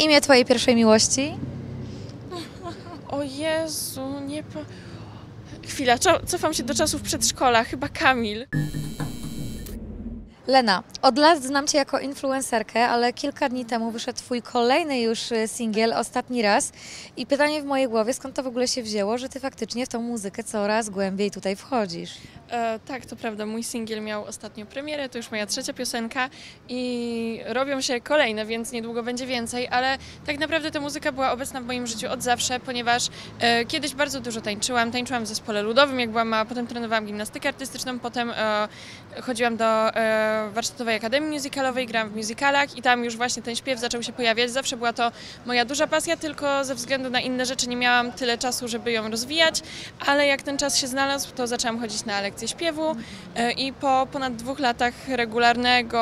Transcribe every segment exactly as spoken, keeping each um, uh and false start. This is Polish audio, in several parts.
Imię twojej pierwszej miłości? O Jezu, nie po... Chwila, cofam się do czasów przedszkola, chyba Kamil. Lena, od lat znam cię jako influencerkę, ale kilka dni temu wyszedł twój kolejny już singiel, Ostatni raz. I pytanie w mojej głowie, skąd to w ogóle się wzięło, że ty faktycznie w tą muzykę coraz głębiej tutaj wchodzisz? E, tak, to prawda, mój singiel miał ostatnio premierę, to już moja trzecia piosenka i robią się kolejne, więc niedługo będzie więcej, ale tak naprawdę ta muzyka była obecna w moim życiu od zawsze, ponieważ e, kiedyś bardzo dużo tańczyłam, tańczyłam w zespole ludowym, jak byłam mała, potem trenowałam gimnastykę artystyczną, potem e, chodziłam do e, warsztatowej akademii musicalowej, grałam w musicalach i tam już właśnie ten śpiew zaczął się pojawiać. Zawsze była to moja duża pasja, tylko ze względu na inne rzeczy nie miałam tyle czasu, żeby ją rozwijać, ale jak ten czas się znalazł, to zaczęłam chodzić na lekcje śpiewu i po ponad dwóch latach regularnego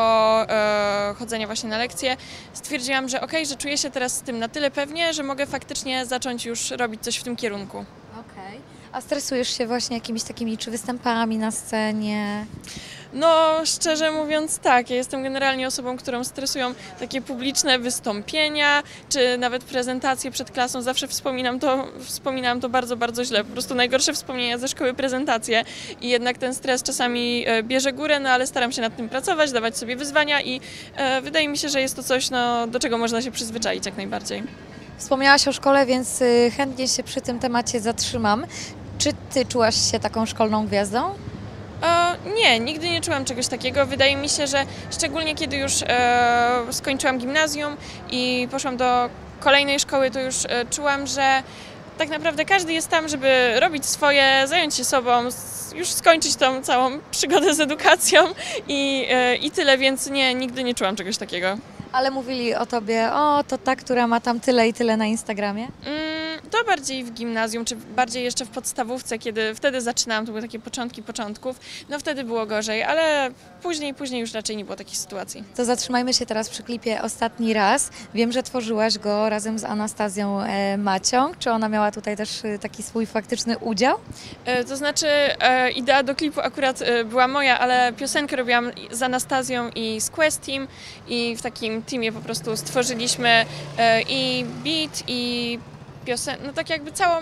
e, chodzenia właśnie na lekcje stwierdziłam, że okej, że czuję się teraz z tym na tyle pewnie, że mogę faktycznie zacząć już robić coś w tym kierunku. Okej. A stresujesz się właśnie jakimiś takimi czy występami na scenie? No, szczerze mówiąc tak, ja jestem generalnie osobą, którą stresują takie publiczne wystąpienia, czy nawet prezentacje przed klasą. Zawsze wspominam to, wspominam to bardzo, bardzo źle. Po prostu najgorsze wspomnienia ze szkoły, prezentacje i jednak ten stres czasami bierze górę, no ale staram się nad tym pracować, dawać sobie wyzwania i e, wydaje mi się, że jest to coś, no, do czego można się przyzwyczaić jak najbardziej. Wspomniałaś o szkole, więc chętnie się przy tym temacie zatrzymam. Czy ty czułaś się taką szkolną gwiazdą? O, nie, nigdy nie czułam czegoś takiego. Wydaje mi się, że szczególnie kiedy już e, skończyłam gimnazjum i poszłam do kolejnej szkoły, to już e, czułam, że tak naprawdę każdy jest tam, żeby robić swoje, zająć się sobą, już skończyć tą całą przygodę z edukacją i, e, i tyle, więc nie, nigdy nie czułam czegoś takiego. Ale mówili o tobie, o to ta, która ma tam tyle i tyle na Instagramie? Mm, to bardziej w gimnazjum, czy bardziej jeszcze w podstawówce, kiedy wtedy zaczynałam, to były takie początki początków, no wtedy było gorzej, ale później, później już raczej nie było takich sytuacji. To zatrzymajmy się teraz przy klipie Ostatni raz. Wiem, że tworzyłaś go razem z Anastazją e, Macią. Czy ona miała tutaj też e, taki swój faktyczny udział? E, to znaczy e, idea do klipu akurat e, była moja, ale piosenkę robiłam z Anastazją i z Quest Team i w takim teamie po prostu stworzyliśmy e, i beat, i piosenkę, no tak jakby całą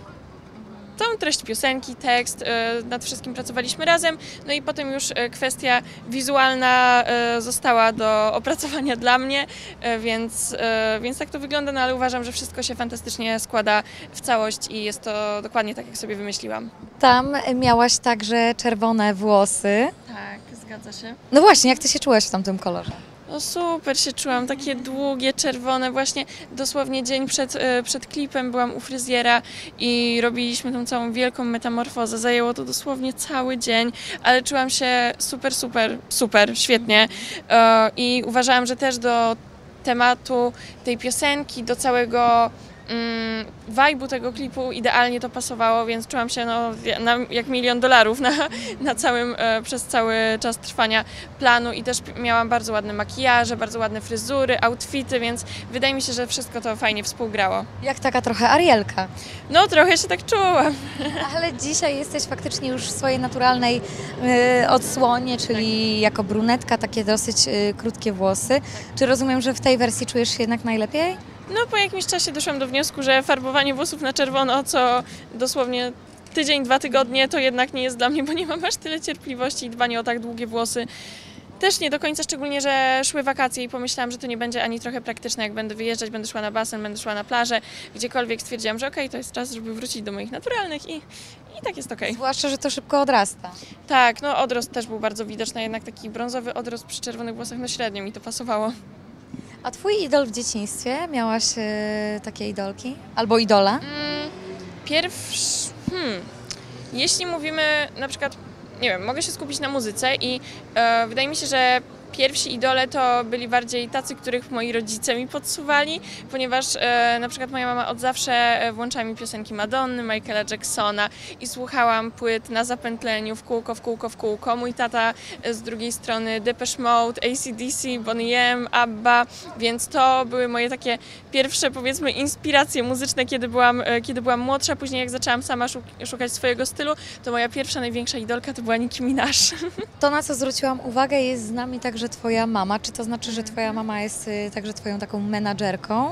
całą treść piosenki, tekst, nad wszystkim pracowaliśmy razem, no i potem już kwestia wizualna została do opracowania dla mnie, więc, więc tak to wygląda, no ale uważam, że wszystko się fantastycznie składa w całość i jest to dokładnie tak, jak sobie wymyśliłam. Tam miałaś także czerwone włosy. Tak, zgadza się. No właśnie, jak ty się czułaś w tamtym kolorze? No super się czułam, takie długie, czerwone, właśnie dosłownie dzień przed, przed klipem byłam u fryzjera i robiliśmy tą całą wielką metamorfozę. Zajęło to dosłownie cały dzień, ale czułam się super, super, super, świetnie i uważałam, że też do tematu tej piosenki, do całego Mm, vibe'u tego klipu idealnie to pasowało, więc czułam się no, na, jak milion dolarów na, na całym, e, przez cały czas trwania planu i też miałam bardzo ładne makijaże, bardzo ładne fryzury, outfity, więc wydaje mi się, że wszystko to fajnie współgrało. Jak taka trochę Arielka. No trochę się tak czułam. Ale dzisiaj jesteś faktycznie już w swojej naturalnej y, odsłonie, czyli tak. Jako brunetka, takie dosyć y, krótkie włosy. Tak. Czy rozumiem, że w tej wersji czujesz się jednak najlepiej? No po jakimś czasie doszłam do wniosku, że farbowanie włosów na czerwono, co dosłownie tydzień, dwa tygodnie, to jednak nie jest dla mnie, bo nie mam aż tyle cierpliwości i dbanie o tak długie włosy. Też nie do końca, szczególnie, że szły wakacje i pomyślałam, że to nie będzie ani trochę praktyczne, jak będę wyjeżdżać, będę szła na basen, będę szła na plażę, gdziekolwiek stwierdziłam, że okej, okay, to jest czas, żeby wrócić do moich naturalnych i, i tak jest okej. Okay. Zwłaszcza, że to szybko odrasta. Tak, no odrost też był bardzo widoczny, jednak taki brązowy odrost przy czerwonych włosach, no średnio mi to pasowało. A twój idol w dzieciństwie? Miałaś e, takie idolki? Albo idola? Mm, pierwszy... Hmm, jeśli mówimy na przykład, nie wiem, mogę się skupić na muzyce i e, wydaje mi się, że pierwsi idole to byli bardziej tacy, których moi rodzice mi podsuwali, ponieważ e, na przykład moja mama od zawsze włączała mi piosenki Madonny, Michaela Jacksona i słuchałam płyt na zapętleniu w kółko, w kółko, w kółko. Mój tata z drugiej strony Depeche Mode, A C D C, Boney M, ABBA, więc to były moje takie pierwsze, powiedzmy, inspiracje muzyczne, kiedy byłam, kiedy byłam młodsza. Później jak zaczęłam sama szukać swojego stylu, to moja pierwsza, największa idolka to była Nicki Minaj. To, na co zwróciłam uwagę, jest z nami także twoja mama. Czy to znaczy, że twoja mama jest także twoją taką menadżerką?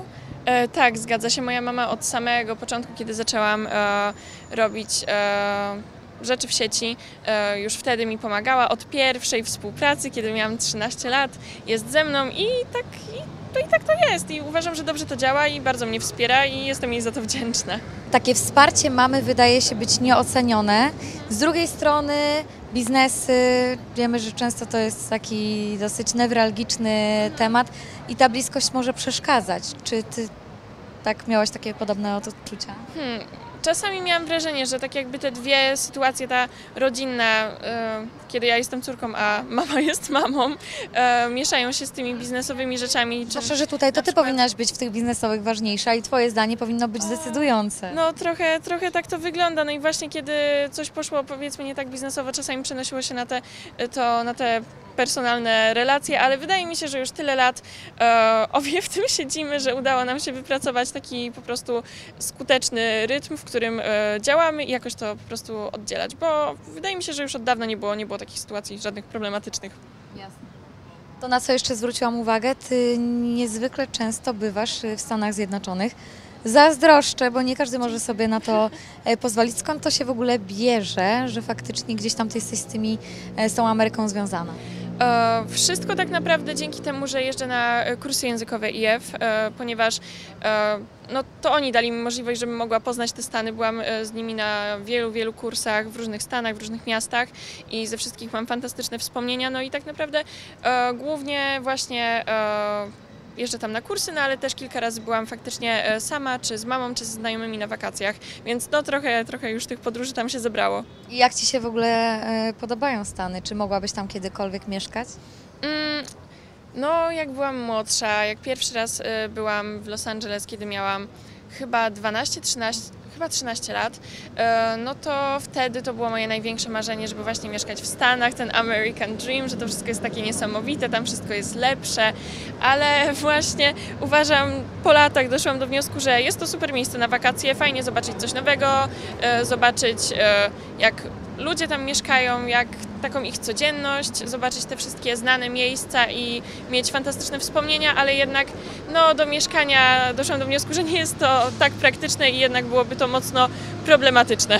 E, tak, zgadza się. Moja mama od samego początku, kiedy zaczęłam e, robić e, rzeczy w sieci, e, już wtedy mi pomagała. Od pierwszej współpracy, kiedy miałam trzynaście lat, jest ze mną i tak, i, to i tak to jest. I uważam, że dobrze to działa i bardzo mnie wspiera i jestem jej za to wdzięczna. Takie wsparcie mamy wydaje się być nieocenione. Z drugiej strony biznesy, wiemy, że często to jest taki dosyć newralgiczny temat i ta bliskość może przeszkadzać. Czy ty tak miałaś takie podobne odczucia? Hmm. Czasami miałam wrażenie, że tak jakby te dwie sytuacje, ta rodzinna, e, kiedy ja jestem córką, a mama jest mamą, e, mieszają się z tymi biznesowymi rzeczami. Zwłaszcza, że tutaj to ty przykład... powinnaś być w tych biznesowych ważniejsza i twoje zdanie powinno być zdecydujące. No trochę, trochę tak to wygląda. No i właśnie kiedy coś poszło, powiedzmy, nie tak biznesowo, czasami przenosiło się na te, to, na te personalne relacje, ale wydaje mi się, że już tyle lat e, obie w tym siedzimy, że udało nam się wypracować taki po prostu skuteczny rytm, w którym e, działamy i jakoś to po prostu oddzielać, bo wydaje mi się, że już od dawna nie było, nie było takich sytuacji żadnych problematycznych. Jasne. To na co jeszcze zwróciłam uwagę, ty niezwykle często bywasz w Stanach Zjednoczonych. Zazdroszczę, bo nie każdy może sobie na to pozwolić. Skąd to się w ogóle bierze, że faktycznie gdzieś tam ty jesteś z, tymi, z tą Ameryką związana? E, wszystko tak naprawdę dzięki temu, że jeżdżę na kursy językowe I F, e, ponieważ e, no, to oni dali mi możliwość, żebym mogła poznać te Stany. Byłam e, z nimi na wielu, wielu kursach w różnych stanach, w różnych miastach i ze wszystkich mam fantastyczne wspomnienia. No i tak naprawdę e, głównie właśnie e, jeżdżę tam na kursy, no ale też kilka razy byłam faktycznie e, sama, czy z mamą, czy z znajomymi na wakacjach, więc no trochę, trochę już tych podróży tam się zebrało. I jak ci się w ogóle e, podobają Stany? Czy mogłabyś tam kiedykolwiek mieszkać? Mm, no, jak byłam młodsza, jak pierwszy raz y, byłam w Los Angeles, kiedy miałam chyba dwanaście, trzynaście, chyba trzynaście lat, y, no to wtedy to było moje największe marzenie, żeby właśnie mieszkać w Stanach, ten American Dream, że to wszystko jest takie niesamowite, tam wszystko jest lepsze, ale właśnie uważam, po latach doszłam do wniosku, że jest to super miejsce na wakacje, fajnie zobaczyć coś nowego, y, zobaczyć y, jak ludzie tam mieszkają, jak taką ich codzienność, zobaczyć te wszystkie znane miejsca i mieć fantastyczne wspomnienia, ale jednak no, do mieszkania doszłam do wniosku, że nie jest to tak praktyczne i jednak byłoby to mocno problematyczne.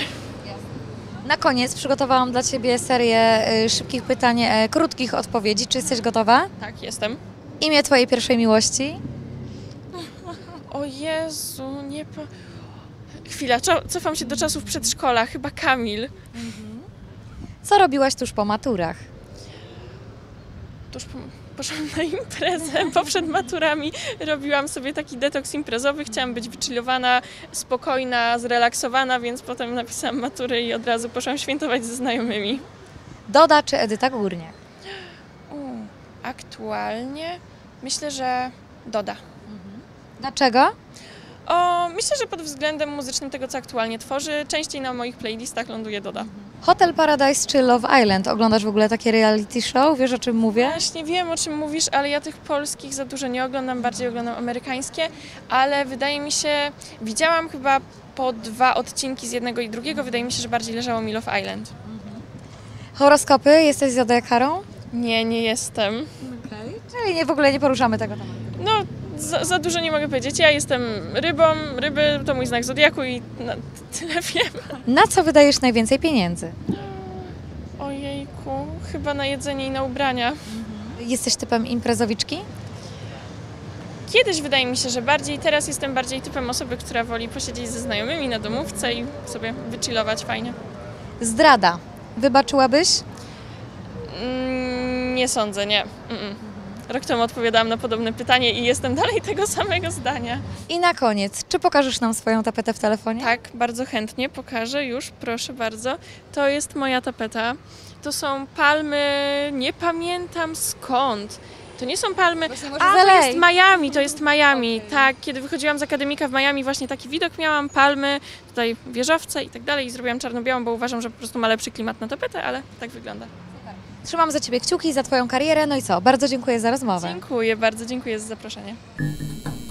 Na koniec przygotowałam dla ciebie serię y, szybkich pytań, y, krótkich odpowiedzi. Czy jesteś gotowa? Tak, jestem. Imię twojej pierwszej miłości? O Jezu, nie po... Chwila, cofam się do czasów przedszkola, chyba Kamil. Co robiłaś tuż po maturach? Tuż po... Poszłam na imprezę, bo przed maturami robiłam sobie taki detoks imprezowy, chciałam być wychillowana, spokojna, zrelaksowana, więc potem napisałam maturę i od razu poszłam świętować ze znajomymi. Doda czy Edyta Górniak? U, aktualnie myślę, że Doda. Dlaczego? O, myślę, że pod względem muzycznym tego, co aktualnie tworzy, częściej na moich playlistach ląduje Doda. Hotel Paradise czy Love Island? Oglądasz w ogóle takie reality show? Wiesz, o czym mówię? Właśnie wiem, o czym mówisz, ale ja tych polskich za dużo nie oglądam, bardziej oglądam amerykańskie, ale wydaje mi się, widziałam chyba po dwa odcinki z jednego i drugiego, wydaje mi się, że bardziej leżało mi Love Island. Horoskopy? Jesteś zodiakarą? Nie, nie jestem. Okay. Czyli nie, w ogóle nie poruszamy tego tematu. No, za, za dużo nie mogę powiedzieć. Ja jestem rybą, ryby to mój znak zodiaku i no, tyle wiem. Na co wydajesz najwięcej pieniędzy? Ojejku, chyba na jedzenie i na ubrania. Jesteś typem imprezowiczki? Kiedyś wydaje mi się, że bardziej, teraz jestem bardziej typem osoby, która woli posiedzieć ze znajomymi na domówce i sobie wychillować fajnie. Zdrada. Wybaczyłabyś? Mm, nie sądzę, nie. Mm-mm. Rok temu odpowiadałam na podobne pytanie i jestem dalej tego samego zdania. I na koniec, czy pokażesz nam swoją tapetę w telefonie? Tak, bardzo chętnie pokażę już, proszę bardzo. To jest moja tapeta. To są palmy, nie pamiętam skąd. To nie są palmy. A, to jest Miami, to jest Miami. Okay. Tak, kiedy wychodziłam z akademika w Miami, właśnie taki widok miałam, palmy, tutaj wieżowce i tak dalej. I zrobiłam czarno-białą, bo uważam, że po prostu ma lepszy klimat na tapetę, ale tak wygląda. Trzymam za ciebie kciuki, za twoją karierę. No i co? Bardzo dziękuję za rozmowę. Dziękuję bardzo, dziękuję za zaproszenie.